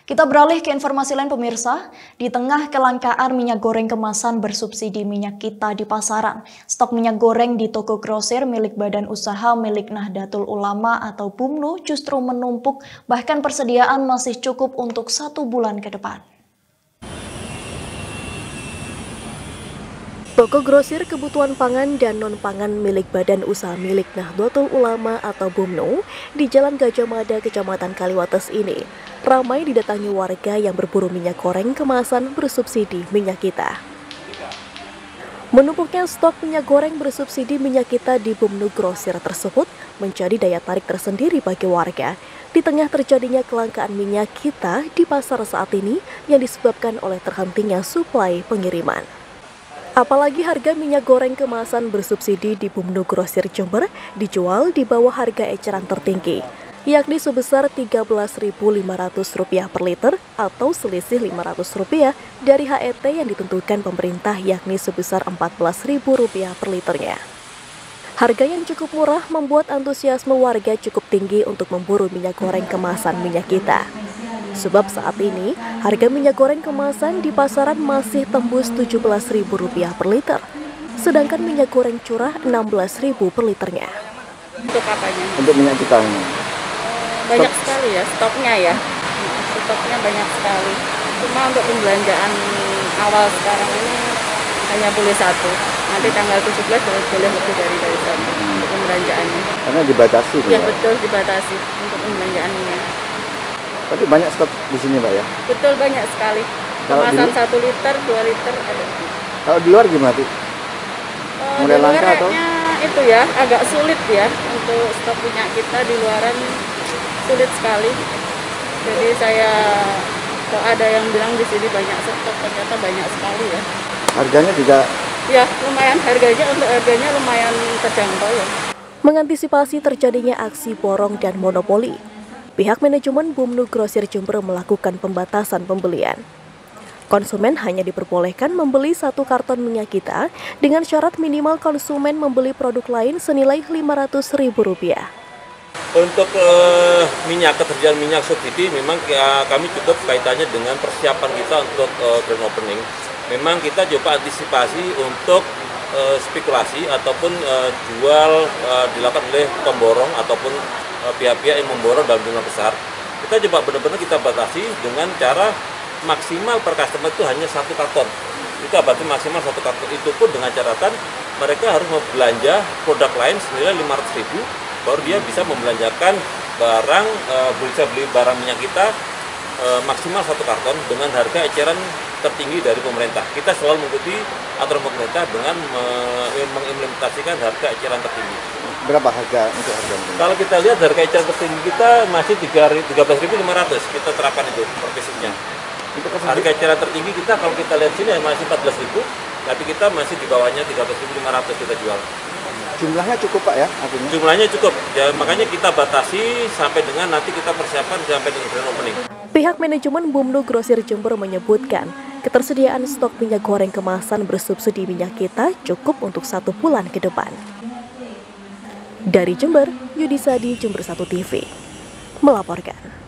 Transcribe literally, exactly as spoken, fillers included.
Kita beralih ke informasi lain pemirsa. Di tengah kelangkaan minyak goreng kemasan bersubsidi minyak kita di pasaran, stok minyak goreng di toko grosir milik Badan Usaha milik Nahdlatul Ulama atau B U M N U justru menumpuk, bahkan persediaan masih cukup untuk satu bulan ke depan. Toko grosir kebutuhan pangan dan non-pangan milik Badan Usaha milik Nahdlatul Ulama atau B U M N U di Jalan Gajah Mada, Kecamatan Kaliwates ini ramai didatangi warga yang berburu minyak goreng kemasan bersubsidi minyak kita. Menumpuknya stok minyak goreng bersubsidi minyak kita di B U M N U grosir tersebut menjadi daya tarik tersendiri bagi warga di tengah terjadinya kelangkaan minyak kita di pasar saat ini yang disebabkan oleh terhentinya suplai pengiriman. Apalagi harga minyak goreng kemasan bersubsidi di B U M N U grosir Jember dijual di bawah harga eceran tertinggi, yakni sebesar tiga belas ribu lima ratus rupiah per liter atau selisih lima ratus rupiah dari H E T yang ditentukan pemerintah, yakni sebesar empat belas ribu rupiah per liternya. Harga yang cukup murah membuat antusiasme warga cukup tinggi untuk memburu minyak goreng kemasan minyak kita. Sebab saat ini harga minyak goreng kemasan di pasaran masih tembus tujuh belas ribu rupiah per liter, sedangkan minyak goreng curah enam belas ribu per liternya. Untuk apanya? Untuk minyak kita ini? Banyak Stok. sekali ya, stoknya ya. Stoknya banyak sekali. Cuma untuk pembelanjaan awal sekarang ini hanya boleh satu. Nanti tanggal tujuh belas boleh lebih dari dari satu hmm. untuk pembelanjaannya. Karena dibatasi? Ya, betul, dibatasi untuk pembelanjaannya. Tapi banyak stok di sini, Pak ya? Betul, banyak sekali. Kemasan satu liter, dua liter ada. Kalau di luar gimana, tuh? Uh, Mulai langka atau? Itu ya, agak sulit ya untuk stok minyak kita di luaran, sulit sekali. Jadi saya, kalau ada yang bilang di sini banyak stok, ternyata banyak sekali ya. Harganya juga? Ya, lumayan harganya, untuk harganya lumayan terjangkau ya. Mengantisipasi terjadinya aksi borong dan monopoli, pihak manajemen B U M N U grosir Jember melakukan pembatasan pembelian. Konsumen hanya diperbolehkan membeli satu karton minyak kita dengan syarat minimal konsumen membeli produk lain senilai lima ratus ribu rupiah. Untuk uh, minyak, ketersediaan minyak subsidi memang uh, kami cukup kaitannya dengan persiapan kita untuk uh, grand opening. Memang kita coba antisipasi untuk uh, spekulasi ataupun uh, jual uh, dilakukan oleh pemborong ataupun pihak-pihak yang memborong dalam jumlah besar. Kita coba benar-benar kita batasi dengan cara maksimal per customer itu hanya satu karton. Kita batasi maksimal satu karton, itu pun dengan catatan mereka harus membelanja produk lain senilai lima ratus ribu, baru dia bisa membelanjakan barang, e, bisa beli barang minyak kita e, maksimal satu karton dengan harga eceran tertinggi dari pemerintah. Kita selalu mengikuti aturan pemerintah dengan me, mengimplementasikan harga eceran tertinggi. Berapa harga untuk harga ini? Kalau kita lihat harga eceran tertinggi kita masih tiga belas ribu lima ratus, kita terapkan itu profesinya. Harga eceran tertinggi kita kalau kita lihat sini masih empat belas ribu, tapi kita masih di bawahnya tiga belas ribu lima ratus kita jual. Jumlahnya cukup, Pak ya? Artinya? Jumlahnya cukup, ya, makanya kita batasi sampai dengan nanti kita persiapan sampai dengan grand opening. Pihak manajemen B U M N U grosir Jember menyebutkan ketersediaan stok minyak goreng kemasan bersubsidi minyak kita cukup untuk satu bulan ke depan. Dari Jember, Yudisadi, Jember satu T V melaporkan.